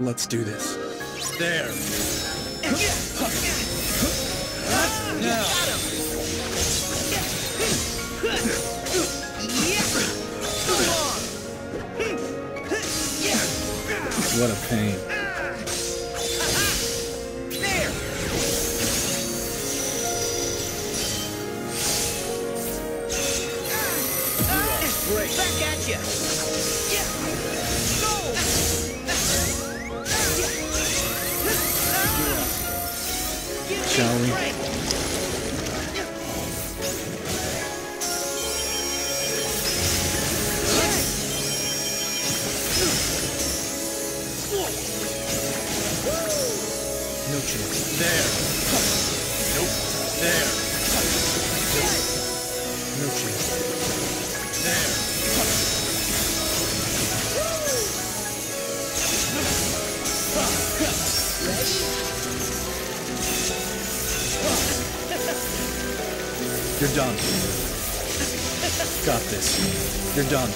Let's do this. There. Now. What a pain. There. Great. Back at you. Shall we? No chance. There. Nope. There. No chance. There. You're done. Got this. You're done.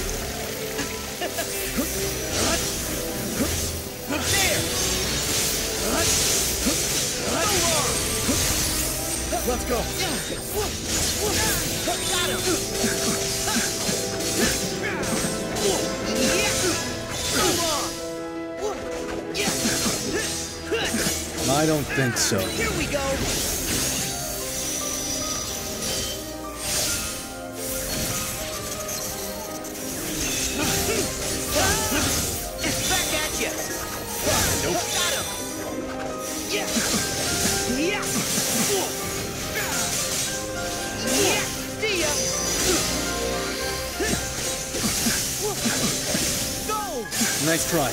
Let's go. Got him. I don't think so. Here we go. Back at you. Nope. Got him. Yeah. Yeah. See ya. Go. Nice try.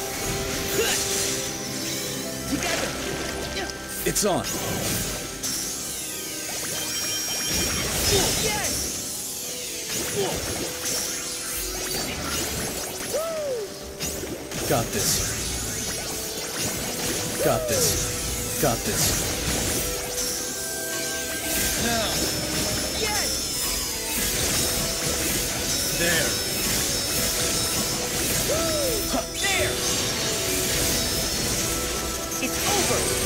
Together. It's on. Yes. Got this. Got this. Got this. Now. Yes. There. There. It's over.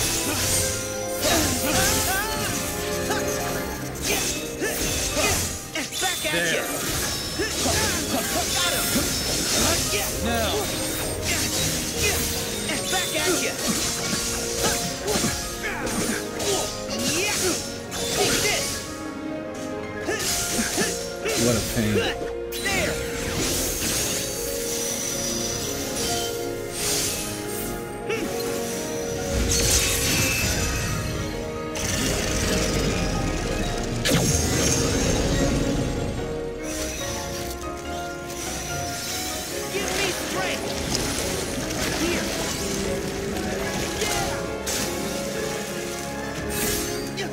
Back at There. you. Got him. Now. Back at you. Take this. What a pain. There. Give me strength. Here. Yeah.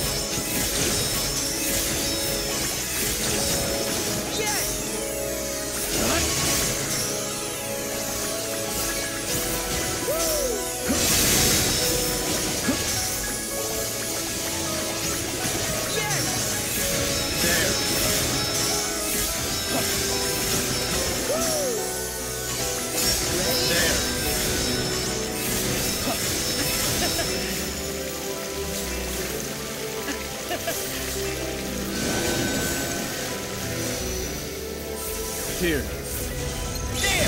Yes. Here. There.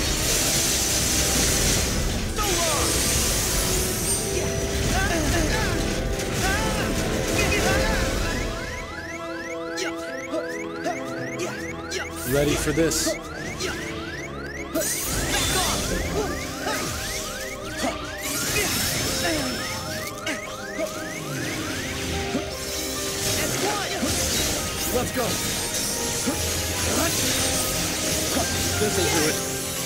So long. Ready for this? Let's go. This'll do it.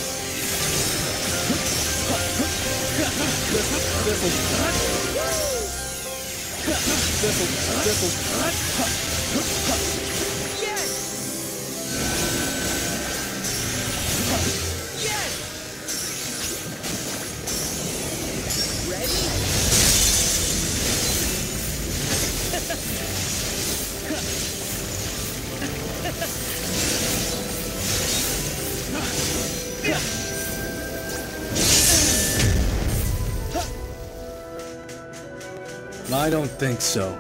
Yes. Yes. Ready? I don't think so.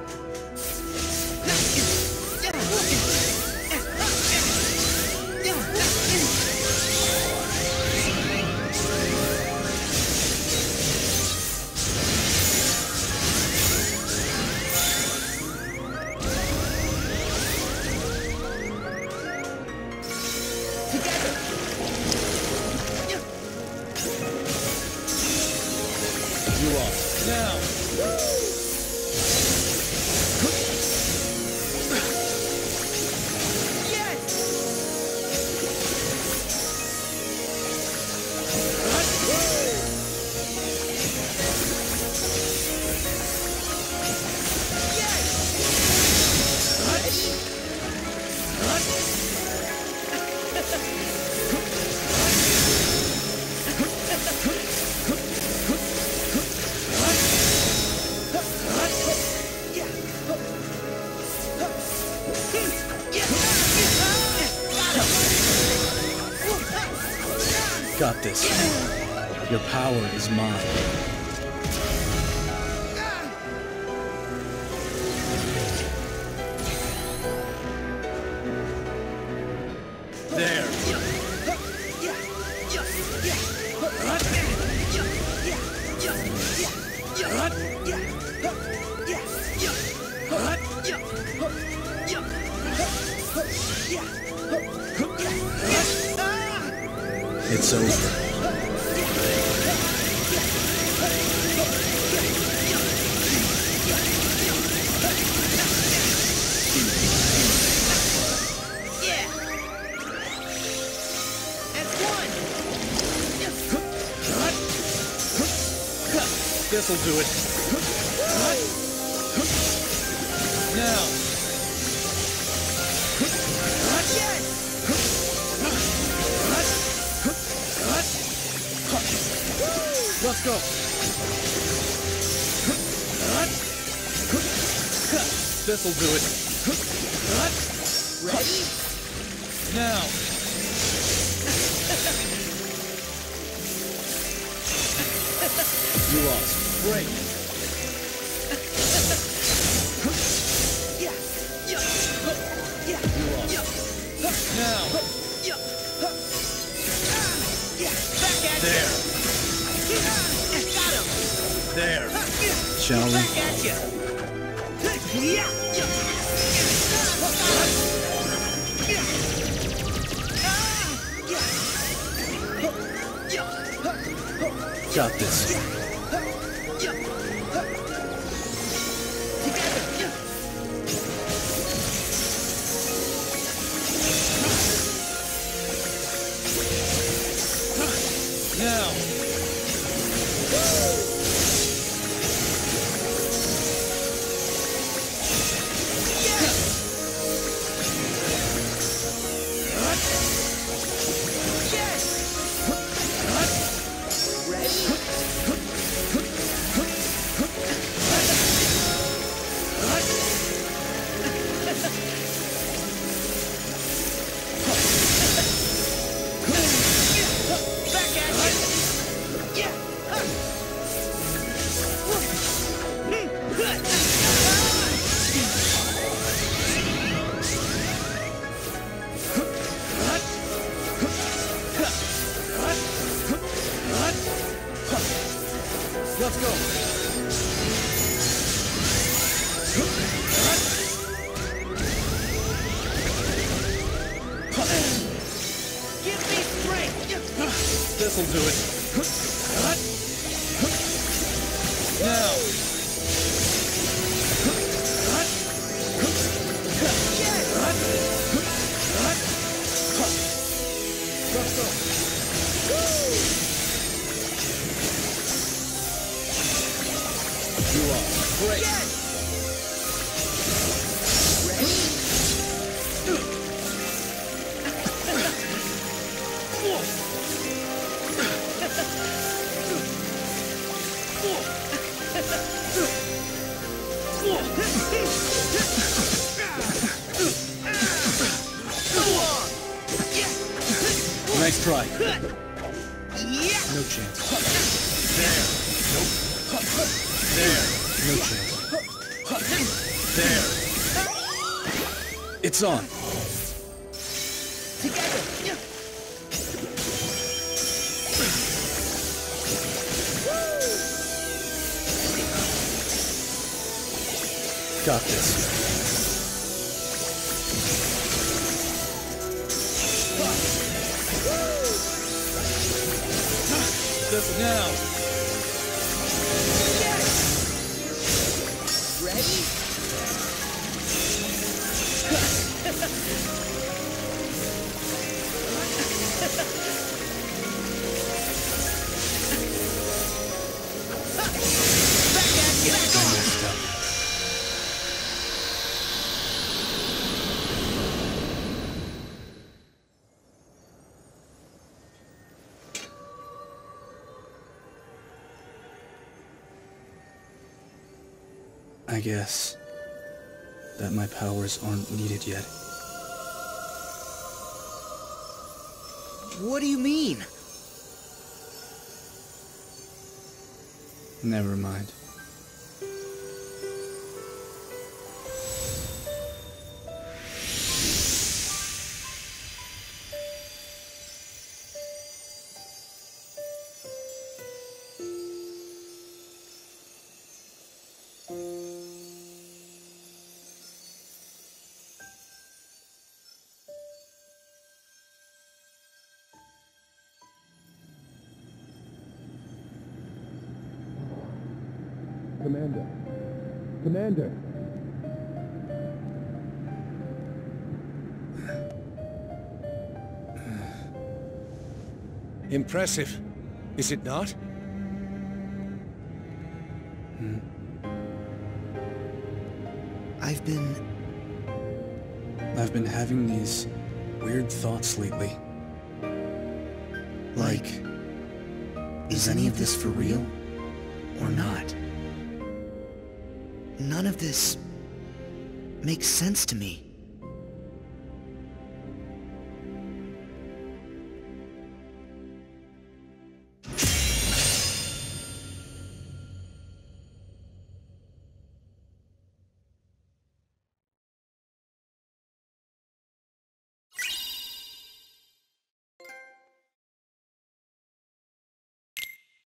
You are. Now! Got this. Your power is mine. There. It's over. This'll do it. Now. Let's go. This'll do it. Ready? Now. You lost. Great. You lost. Now. Back at There. Got him. There. Shall we? Back at you. Got this. Now. Let's go. Give me strength. This'll do it. Now. Let's go. You are great. Nice try. No chance. There. Nope. There. No chance. There. It's on. Together. Got this. Just now. Ready? Back at you. Back on. Messed up. I guess that my powers aren't needed yet. What do you mean? Never mind. Commander. Commander. Impressive, is it not? I've been having these weird thoughts lately. Like, is any of this for real? Or not? None of this makes sense to me.